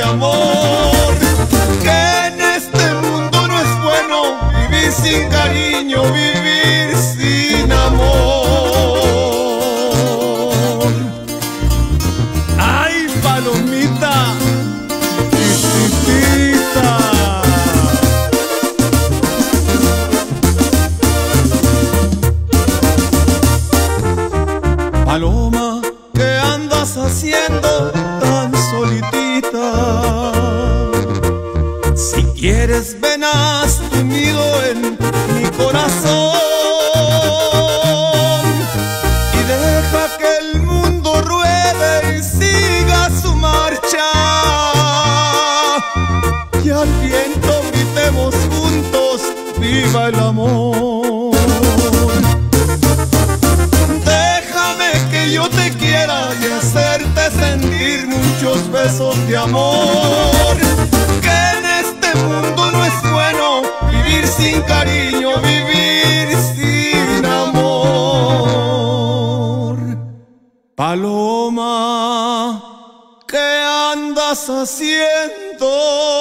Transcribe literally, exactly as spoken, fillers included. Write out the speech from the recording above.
amor, que en este mundo no es bueno vivir sin cariño, vivir sin amor. ¡Ay, palomita! ¡Chiquitita! Paloma, ¿qué andas haciendo tan solitita? Si quieres ven, haz tu nido en mi corazón y deja que el mundo ruede y siga su marcha, y al viento gritemos juntos viva el amor. Déjame que yo te quiera y hacerte sentir muchos besos de amor, que en este mundo no es bueno vivir sin cariño, vivir sin amor. Paloma, ¿qué andas haciendo?